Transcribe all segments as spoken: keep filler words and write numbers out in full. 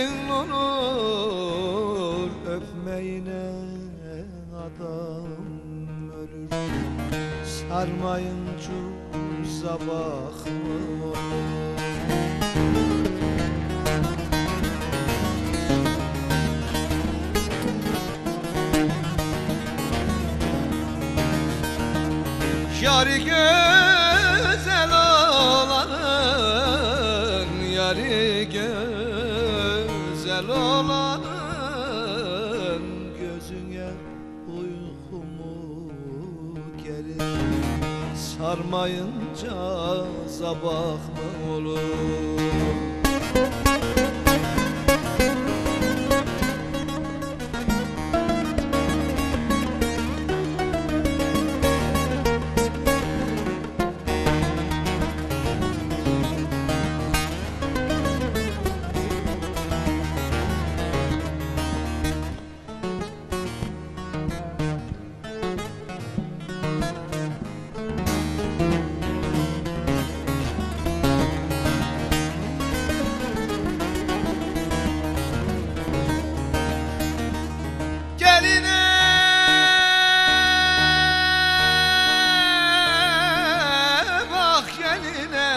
Gelin olur öpmeyine adam ölür. Sarmayınca sabah mı olur? Yari güzel olanın, yari güzel olanın gözüne uykumu gelir. Sarmayınca sabah mı olur? Geline bak, geline,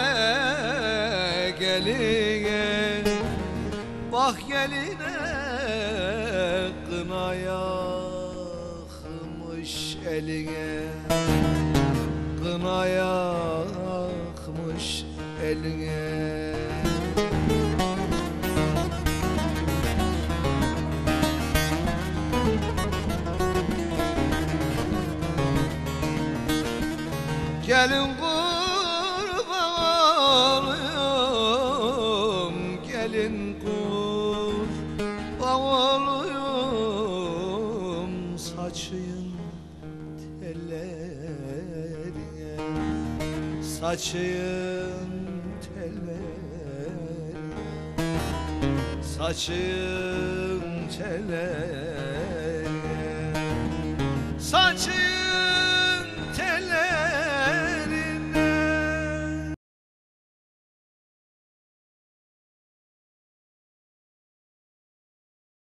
geline bak, geline kına yakmış eline, kına yakmış eline. Gelin kurban olayım, gelin kurban olayım, saçın tellerine, saçın tellerine, saçın tellerine, saçın